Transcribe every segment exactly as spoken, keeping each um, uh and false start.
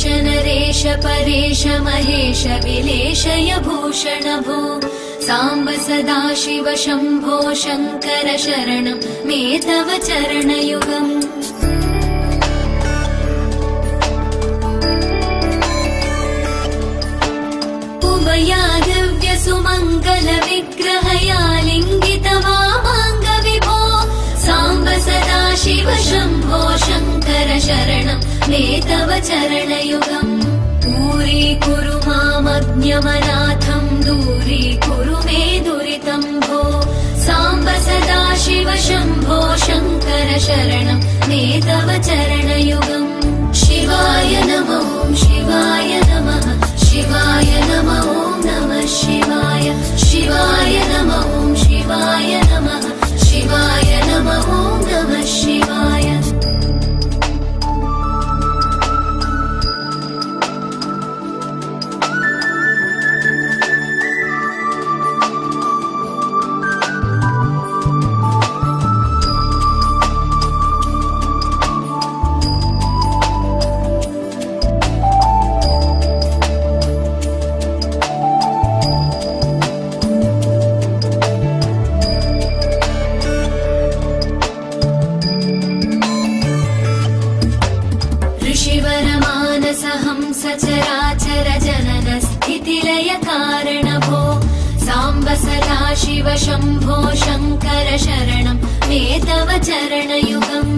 नरेश नरेश परेश महेश विलेशय भूषण भो साम्ब सदाशिव शम्भो शङ्कर शरणं मे तव चरणयुगम् उमया दिव्य सुमङ्गल विग्रहया लिङ्गित वामाङ्ग विभो साम्ब सदाशिव शम्भो शङ्कर शरणं मे तव चरणयुगम् दूरीकुरु मामज्ञमनाथं दूरीकुरु मे दुरितं भो साम्ब सदाशिव शम्भो शङ्कर शरणं मे तव चरणयुगम् शिवाय नमः शिवाय नमः शिवाय नमः नमः शिवाय शिवाय नमः शिवाय नमः शिवाय नमः नमः शिवाय सचराचर जनन स्थितिलय कारण भो साम्ब सदाशिव शम्भो शङ्कर शरणं मे तव चरणयुगम्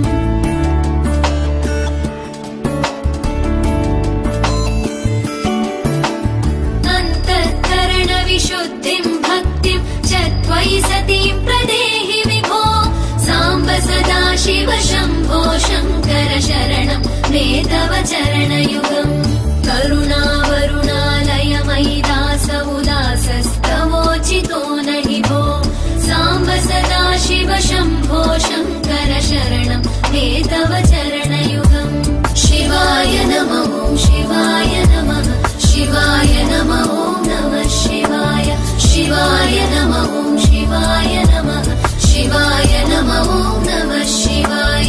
अन्तःकरण विशुद्धिं भक्तिं च त्वयि सतीं प्रदेहि विभो साम्ब सदाशिव शम्भो शङ्कर शरणं मे तव चरणयुगम् करुणावरुणालय मयि दास उदासस्तवोचितो नहि भो साम्ब सदाशिव शम्भो शङ्कर शरणं मे तव चरणयुगम् शिवाय नमः शिवाय नमः शिवाय नमः नमः शिवाय शिवाय नमः शिवाय नमः शिवाय नमः नमः शिवाय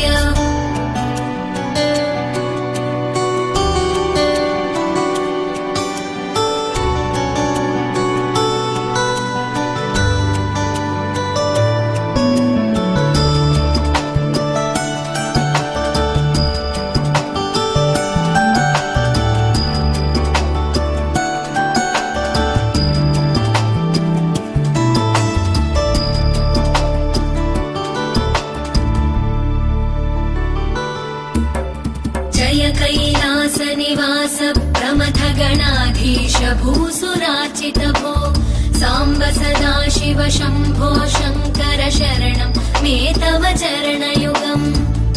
कैलासनिवास प्रमथ गणाधीश भूसुराचित भो साम्ब सदाशिव शम्भो शङ्कर शरणं मे तव चरणयुगम्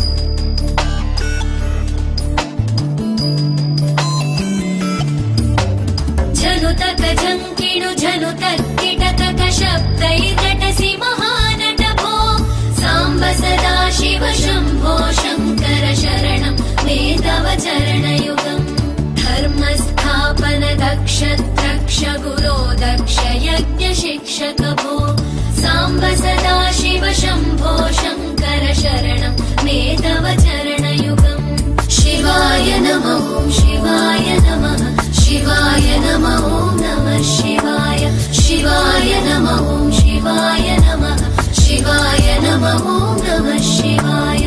झनुतक झङ्किणु झनुतक किटकक शब्दैर्नटसि महानट भो साम्ब सदाशिव शम्भो शङ्कर शरणं मे तव चरणयुगम् धर्मस्थापन दक्ष द्रक्ष गुरो दक्ष यज्ञ शिक्षक भो साम्ब सदाशिव शम्भो शङ्कर शरणं मे तव चरणयुगम् शिवाय नमः शिवाय नमः शिवाय नमः नमः शिवाय शिवाय नमः शिवाय नमः शिवाय नमः नमः शिवाय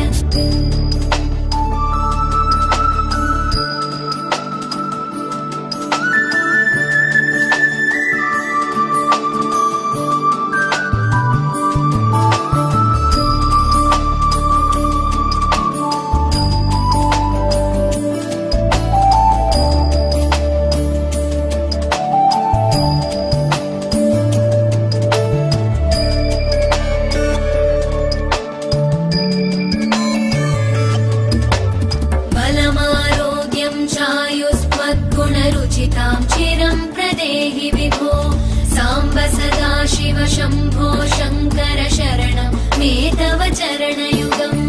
चिरं प्रदेहि विभो साम्ब सदाशिव शम्भो शङ्कर शरणं मे तव चरणयुगम्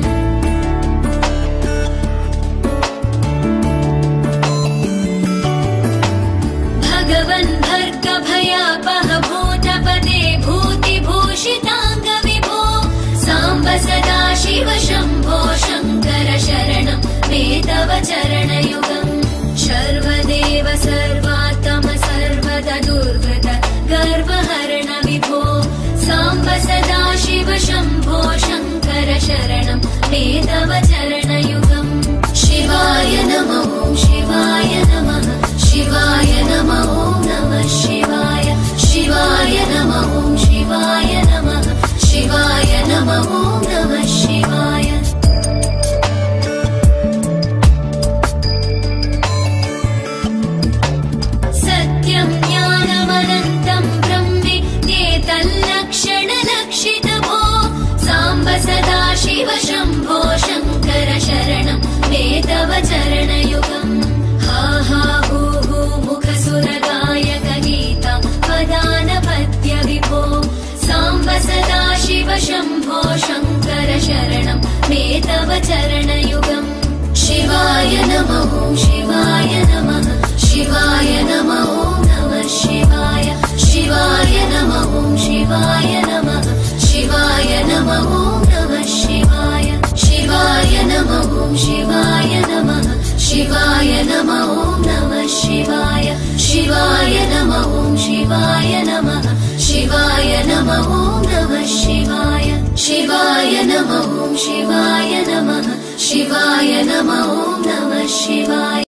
भगवन् भर्ग भयापह भूतपदे भूतिभूषिताङ्ग विभो साम्ब सदाशिव शम्भो शङ्कर शरणं मे तव चरणयुगम् शर्व शम्भो शङ्कर शरणं मे तव चरणयुगम् शिवाय नमः शिवाय नमः शिवाय नमः नमः शिवाय शिवाय नमः शिवाय नमः शिवाय नमः नमः शिवाय सत्यं ज्ञानमनन्तं ब्रह्मेत्येतल्लक्षणलक्षितभो साम्ब सदा शिव शम्भो शङ्कर शरणं मे तव चरणयुगम् हा हा हू हू मुखसुरगायक गीता वदानपद्य विभो साम्ब सदा शिव शम्भो शङ्कर शरणं मे तव चरणयुगम् शिवाय नमः शिवाय नमः शिवाय नमः नमः शिवाय शिवाय नमः शिवाय नमः शिवाय नमः नमः शिवाय शिवाय नमः शिवाय नमः शिवाय नमः नमः शिवाय शिवाय नमः शिवाय नमः शिवाय नमः नमः शिवाय शिवाय नमः शिवाय नमः शिवाय नमः नमः शिवाय